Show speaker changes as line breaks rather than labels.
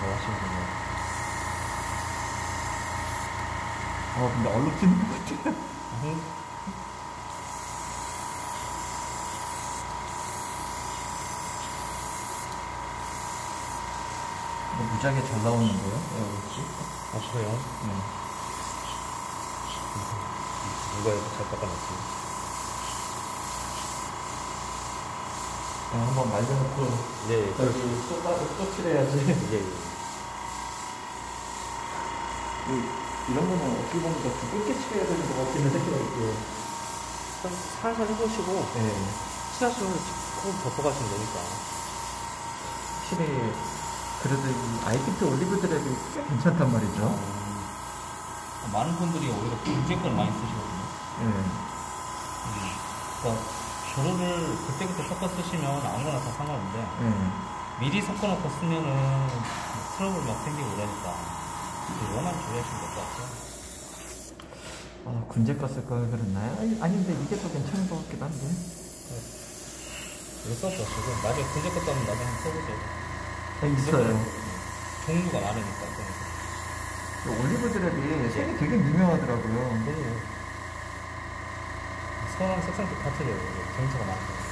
하시는군요.
근데 얼룩지는 것 같아요. 무지하게 잘 나오는데요? 얼룩지?
아, 그래요?
네.
누가 이렇게 잘 깎아놨지?
한번 말려놓고
예,
여기 또 칠해야지.
예.
이런 거는 어떻게 보면 더 두껍게 칠해야 되는 것 같기는 해요.
살살 해보시고,
네.
칠하시면 조금 덮어가시면 되니까.
확실히 그래도 이 IPT 올리브 드랩이 꽤 괜찮단 말이죠.
많은 분들이 오히려 분재권을 많이 쓰시거든요.
네.
그러니까 재료를 그때그때 섞어 쓰시면 아무거나 다 상관없는데
네.
미리 섞어놓고 쓰면은 트러블 막 생기고 그러니까 이거만 조심하시면 될 것 같아요.
군제 껐을 걸 그랬나요? 아닌데 이게 더 괜찮은 것 같기도 한데.
이거 써서 지금 나중에 분재 것도 하면 나중에 한번 써보세요.
있어요.
종류가 많으니까.
올리브 드랩이 색이 되게 미묘하더라고요.
선한 색상도 다 틀려요. 정체가 많아요.